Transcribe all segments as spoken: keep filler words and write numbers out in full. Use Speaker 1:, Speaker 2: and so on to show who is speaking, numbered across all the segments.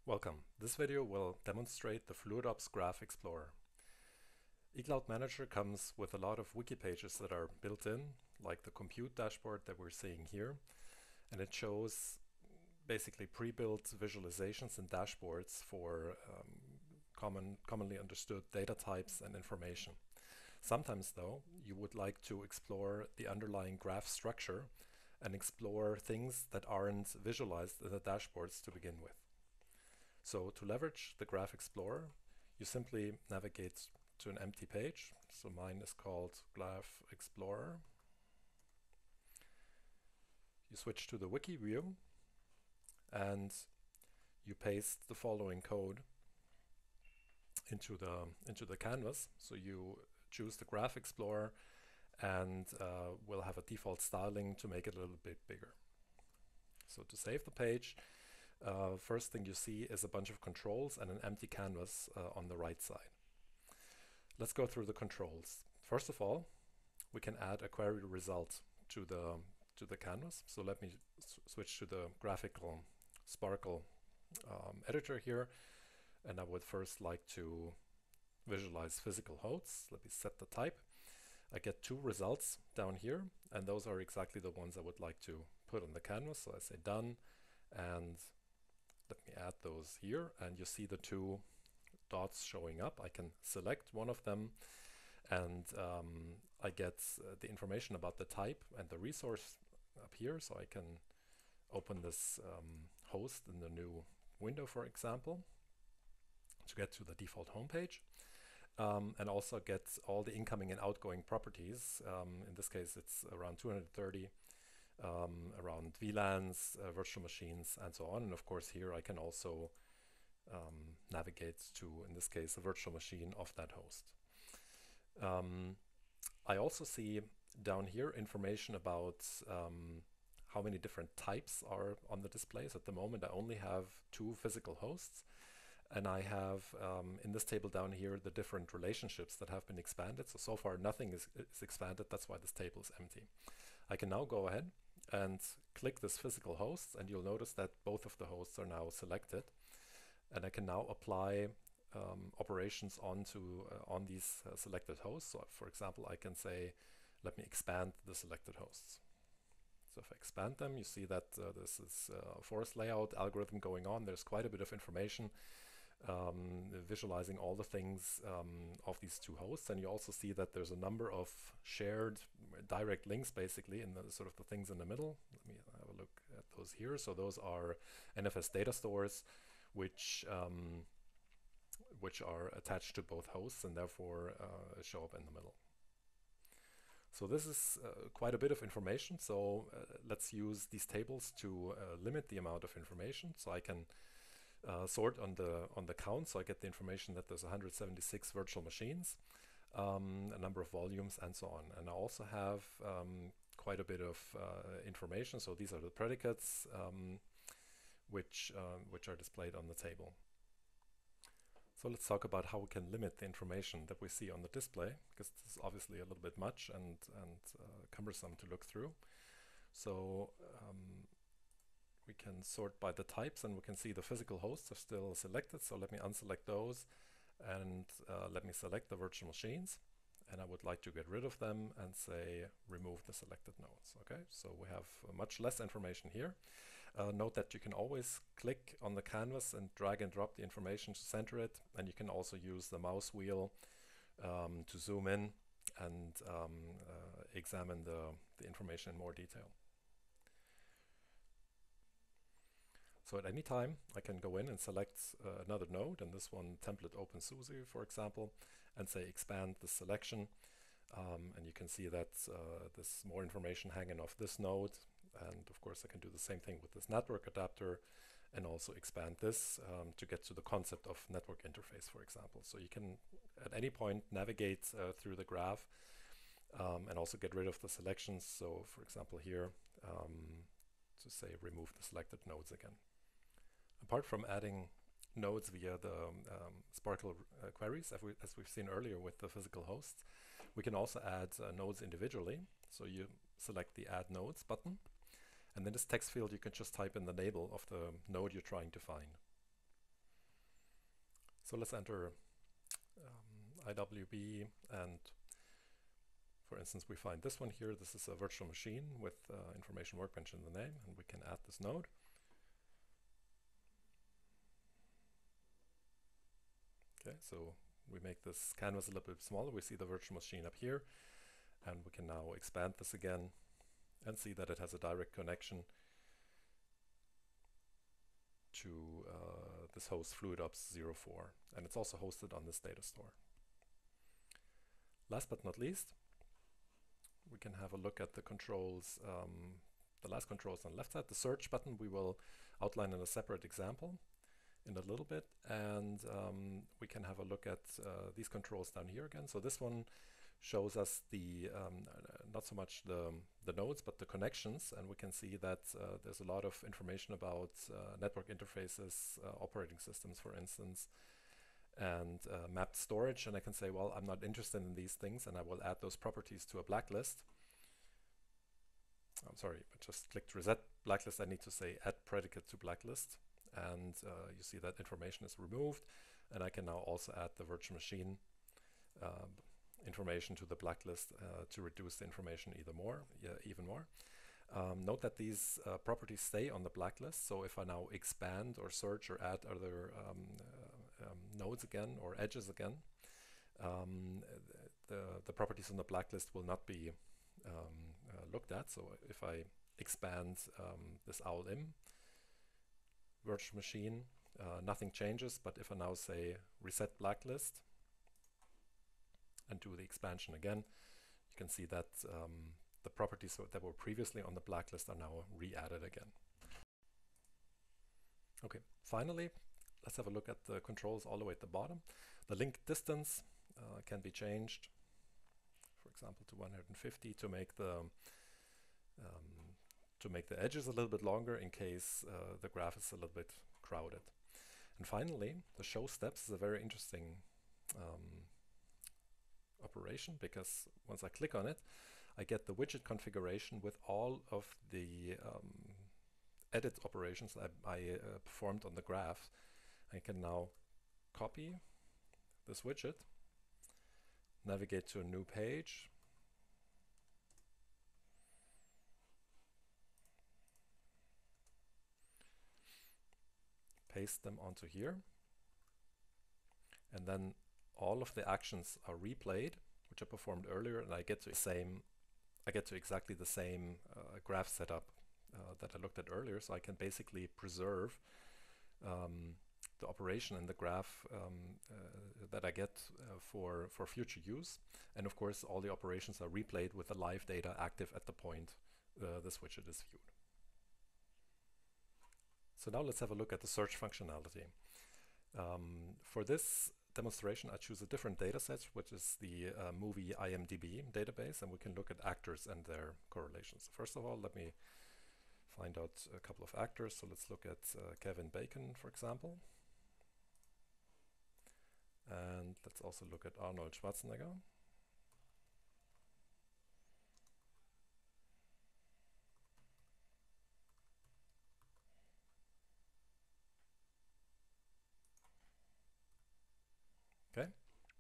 Speaker 1: Welcome. This video will demonstrate the fluidOps Graph Explorer. eCloud Manager comes with a lot of wiki pages that are built in, like the compute dashboard that we're seeing here, and it shows basically pre-built visualizations and dashboards for um, common, commonly understood data types and information. Sometimes, though, you would like to explore the underlying graph structure and explore things that aren't visualized in the dashboards to begin with. So to leverage the Graph Explorer, you simply navigate to an empty page. So mine is called Graph Explorer. You switch to the wiki view and you paste the following code into the into the canvas. So you choose the Graph Explorer and uh, we'll have a default styling to make it a little bit bigger. So to save the page, Uh, first thing you see is a bunch of controls and an empty canvas uh, on the right side. Let's go through the controls. First of all, we can add a query result to the to the canvas. So let me switch to the graphical Sparkle um, editor here, and I would first like to visualize physical hosts. Let me set the type. I get two results down here, and those are exactly the ones I would like to put on the canvas. So I say done, and let me add those here, and you see the two dots showing up. I can select one of them and um, I get uh, the information about the type and the resource up here, so I can open this um, host in the new window, for example, to get to the default homepage, um, and also get all the incoming and outgoing properties. Um, in this case, it's around two hundred thirty. Um, around V LANs, uh, virtual machines, and so on. And of course here I can also um, navigate to, in this case, a virtual machine of that host. Um, I also see down here information about um, how many different types are on the displays. At the moment I only have two physical hosts, and I have um, in this table down here the different relationships that have been expanded. So, so far nothing is, is expanded, that's why this table is empty. I can now go ahead and click this physical host, and you'll notice that both of the hosts are now selected, and I can now apply um, operations onto uh, on these uh, selected hosts. So for example, I can say, let me expand the selected hosts. So if I expand them, you see that uh, this is a forest layout algorithm going on. There's quite a bit of information um, visualizing all the things um, of these two hosts, and you also see that there's a number of shared direct links basically in the sort of the things in the middle. Let me have a look at those here. So those are N F S data stores which um, which are attached to both hosts and therefore uh, show up in the middle. So this is uh, quite a bit of information. So uh, let's use these tables to uh, limit the amount of information. So I can Uh, sort on the on the count, so I get the information that there's one hundred seventy-six virtual machines, um, a number of volumes, and so on. And I also have um, quite a bit of uh, information. So these are the predicates um, which uh, which are displayed on the table. So let's talk about how we can limit the information that we see on the display, because this is obviously a little bit much and and uh, cumbersome to look through. So um, we can sort by the types, and we can see the physical hosts are still selected. So let me unselect those and uh, let me select the virtual machines, and I would like to get rid of them and say remove the selected nodes. Okay, so we have uh, much less information here. Uh, note that you can always click on the canvas and drag and drop the information to center it, and you can also use the mouse wheel um, to zoom in and um, uh, examine the, the information in more detail. So at any time, I can go in and select uh, another node, and this one, template OpenSUSE, for example, and say expand the selection. Um, and you can see that uh, there's more information hanging off this node. And of course, I can do the same thing with this network adapter and also expand this um, to get to the concept of network interface, for example. So you can, at any point, navigate uh, through the graph um, and also get rid of the selections. So for example, here, um, to say remove the selected nodes again. Apart from adding nodes via the um, Sparkle uh, queries, as, we, as we've seen earlier with the physical hosts, we can also add uh, nodes individually. So you select the Add Nodes button, and in this text field you can just type in the label of the node you're trying to find. So let's enter um, I W B, and for instance, we find this one here. This is a virtual machine with uh, information workbench in the name, and we can add this node. Okay, so we make this canvas a little bit smaller. We see the virtual machine up here, and we can now expand this again and see that it has a direct connection to uh, this host fluidOps zero four, and it's also hosted on this data store. Last but not least, we can have a look at the controls, um, the last controls on the left side. The search button we will outline in a separate example in a little bit, and um, we can have a look at uh, these controls down here again. So this one shows us the um, uh, not so much the, the nodes but the connections, and we can see that uh, there's a lot of information about uh, network interfaces, uh, operating systems for instance, and uh, mapped storage, and I can say, well, I'm not interested in these things, and I will add those properties to a blacklist. I'm sorry, I just clicked reset blacklist. I need to say add predicate to blacklist, and uh, you see that information is removed, and I can now also add the virtual machine uh, information to the blacklist uh, to reduce the information either more, yeah, even more. Um, note that these uh, properties stay on the blacklist, so if I now expand or search or add other um, uh, um, nodes again or edges again, um, the, the properties on the blacklist will not be um, uh, looked at. So if I expand um, this owlim virtual machine, uh, nothing changes, but if I now say reset blacklist and do the expansion again, you can see that um, the properties that were previously on the blacklist are now re-added again. Okay, finally, let's have a look at the controls all the way at the bottom. The link distance uh, can be changed, for example, to one hundred fifty to make the um, to make the edges a little bit longer in case uh, the graph is a little bit crowded. And finally, the show steps is a very interesting um, operation, because once I click on it, I get the widget configuration with all of the um, edit operations I, I uh, performed on the graph. I can now copy this widget, navigate to a new page, paste them onto here, and then all of the actions are replayed, which I performed earlier, and I get to the same, I get to exactly the same uh, graph setup uh, that I looked at earlier. So I can basically preserve um, the operation in the graph um, uh, that I get uh, for for future use, and of course all the operations are replayed with the live data active at the point uh, this widget is viewed. So now let's have a look at the search functionality. Um, for this demonstration, I choose a different data set, which is the uh, movie I M D B database, and we can look at actors and their correlations. First of all, let me find out a couple of actors. So let's look at uh, Kevin Bacon, for example. And let's also look at Arnold Schwarzenegger. Okay.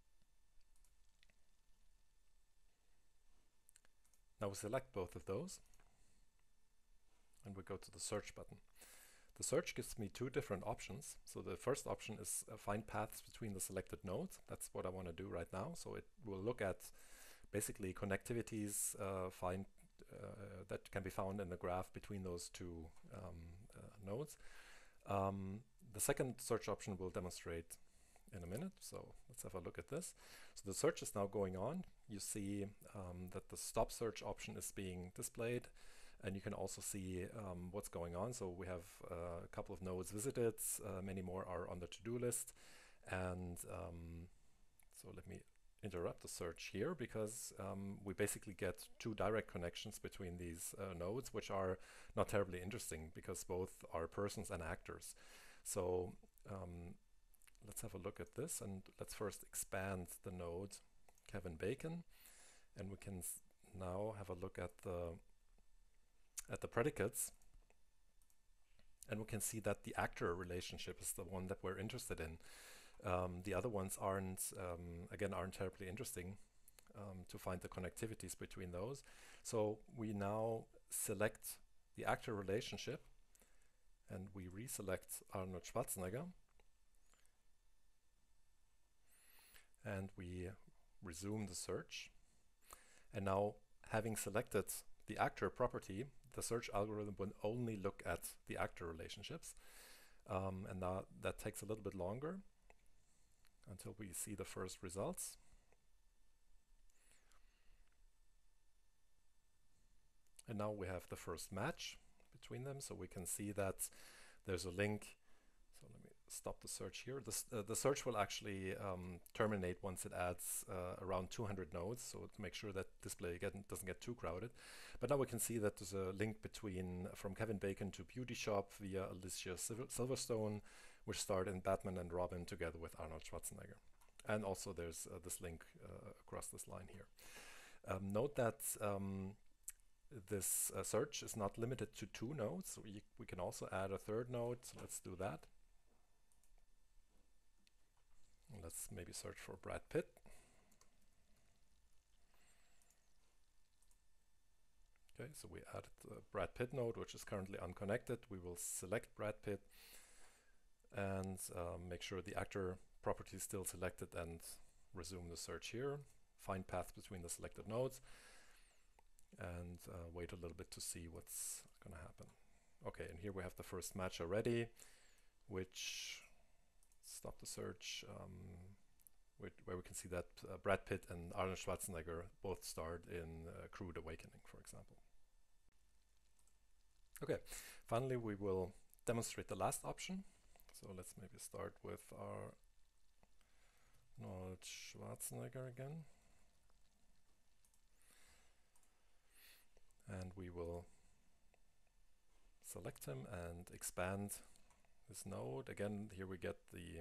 Speaker 1: Now we select both of those, and we go to the search button. The search gives me two different options. So the first option is uh, find paths between the selected nodes. That's what I want to do right now. So it will look at basically connectivities uh, find uh, that can be found in the graph between those two um, uh, nodes. Um, the second search option will demonstrate in a minute. So let's have a look at this. So the search is now going on. You see um, that the stop search option is being displayed, and you can also see um, what's going on. So we have uh, a couple of nodes visited, uh, many more are on the to-do list, and um, so let me interrupt the search here, because um, we basically get two direct connections between these uh, nodes, which are not terribly interesting because both are persons and actors. So um, let's have a look at this, and let's first expand the node Kevin Bacon, and we can now have a look at the at the predicates, and we can see that the actor relationship is the one that we're interested in. Um, the other ones aren't, um, again, aren't terribly interesting um, to find the connectivities between those. So we now select the actor relationship and we reselect Arnold Schwarzenegger and we resume the search. And now, having selected the actor property, the search algorithm will only look at the actor relationships. Um, and that, that takes a little bit longer until we see the first results. And now we have the first match between them, so we can see that there's a link. So let me stop the search here. This, uh, the search will actually um, terminate once it adds uh, around two hundred nodes, so to make sure that display again doesn't get too crowded. But now we can see that there's a link between from Kevin Bacon to Beauty Shop via Alicia Silverstone, which starred in Batman and Robin together with Arnold Schwarzenegger. And also there's uh, this link uh, across this line here. Um, note that um, this uh, search is not limited to two nodes. So we, we can also add a third node. So let's do that. Let's maybe search for Brad Pitt. Okay, so we added the Brad Pitt node, which is currently unconnected. We will select Brad Pitt and um, make sure the actor property is still selected and resume the search here. Find path between the selected nodes and uh, wait a little bit to see what's going to happen. Okay, and here we have the first match already, which, stop the search, um, where we can see that uh, Brad Pitt and Arnold Schwarzenegger both starred in uh, Crude Awakening, for example. Okay, finally we will demonstrate the last option. So let's maybe start with our Arnold Schwarzenegger again. And we will select him and expand this node. Again, here we get the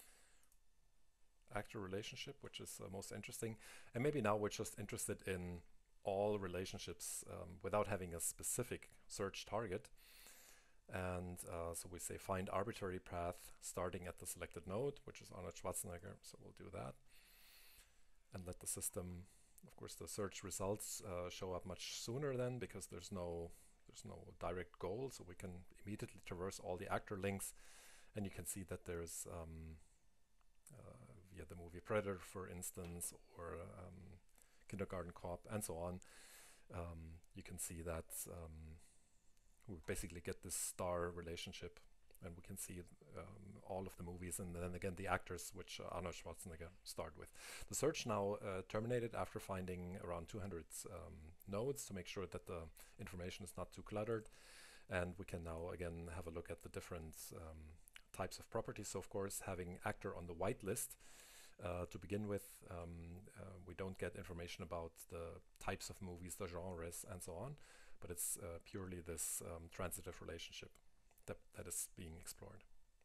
Speaker 1: actor relationship, which is uh, most interesting. And maybe now we're just interested in all relationships um, without having a specific search target. And uh, so we say find arbitrary path starting at the selected node, which is Arnold Schwarzenegger. So we'll do that. And let the system, of course, the search results uh, show up much sooner then, because there's no there's no direct goal. So we can immediately traverse all the actor links. And you can see that there's um, uh, via the movie Predator, for instance, or um, Kindergarten Cop, and so on. Um, you can see that um, we basically get this star relationship, and we can see um, all of the movies, and then again the actors which uh, Arnold Schwarzenegger starred with. The search now uh, terminated after finding around two hundred um, nodes to make sure that the information is not too cluttered, and we can now again have a look at the different um, types of properties. So of course, having actor on the whitelist uh, to begin with, um, uh, we don't get information about the types of movies, the genres, and so on, but it's uh, purely this um, transitive relationship that, that is being explored.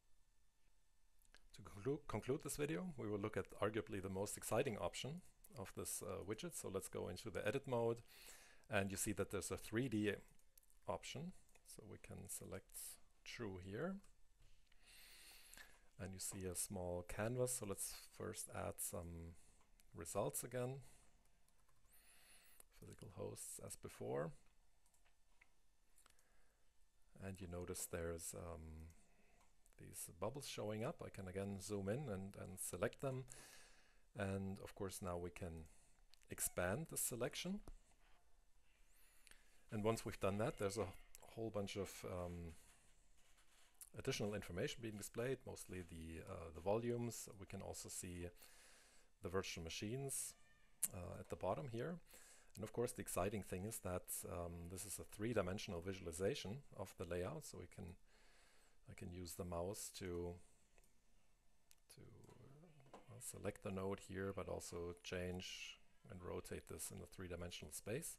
Speaker 1: To conclu conclude this video, we will look at arguably the most exciting option of this uh, widget. So let's go into the edit mode, and you see that there's a three D option. So we can select true here. And you see a small canvas. So let's first add some results again. Physical hosts as before. And you notice there's um, these bubbles showing up. I can again zoom in and, and select them. And of course now we can expand the selection. And once we've done that, there's a whole bunch of um, additional information being displayed, mostly the, uh, the volumes. We can also see the virtual machines uh, at the bottom here. And of course, the exciting thing is that um, this is a three-dimensional visualization of the layout. So we can, I can use the mouse to to uh, select the node here, but also change and rotate this in the three-dimensional space.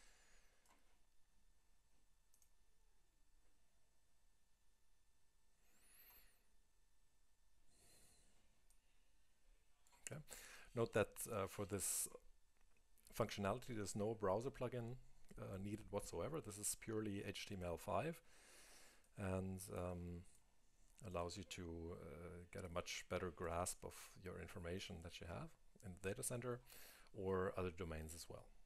Speaker 1: Okay. Note that uh, for this functionality, there's no browser plugin uh, needed whatsoever. This is purely H T M L five and um, allows you to uh, get a much better grasp of your information that you have in the data center or other domains as well.